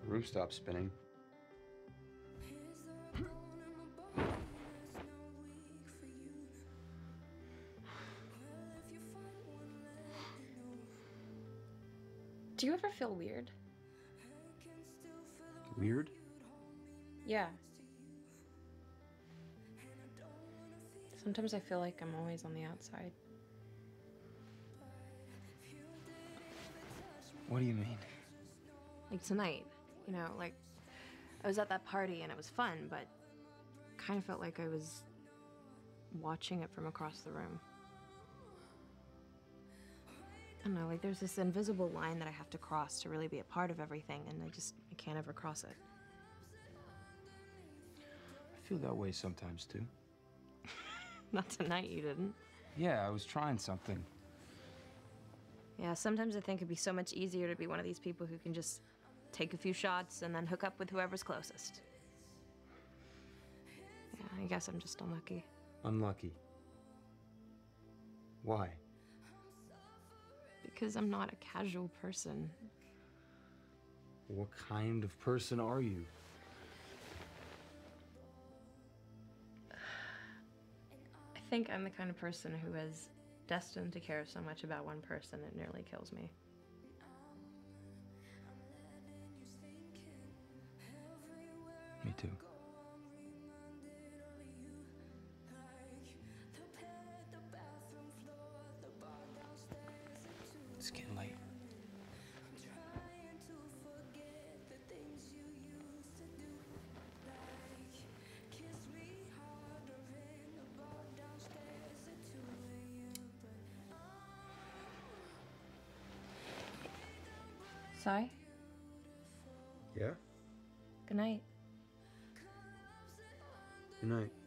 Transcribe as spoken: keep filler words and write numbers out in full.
The roof stopped spinning. Do you ever feel weird? Weird? Yeah. Sometimes I feel like I'm always on the outside. What do you mean? Like tonight, you know, like I was at that party and it was fun, but kind of felt like I was watching it from across the room. I don't know, like there's this invisible line that I have to cross to really be a part of everything, and I just, I can't ever cross it. I feel that way sometimes too. Not tonight, you didn't. Yeah, I was trying something. Yeah, sometimes I think it'd be so much easier to be one of these people who can just take a few shots and then hook up with whoever's closest. Yeah, I guess I'm just unlucky. Unlucky. Why? Because I'm not a casual person. What kind of person are you? I think I'm the kind of person who is destined to care so much about one person it nearly kills me. Me too. It's getting late. Sai? Yeah? Good night. Good night.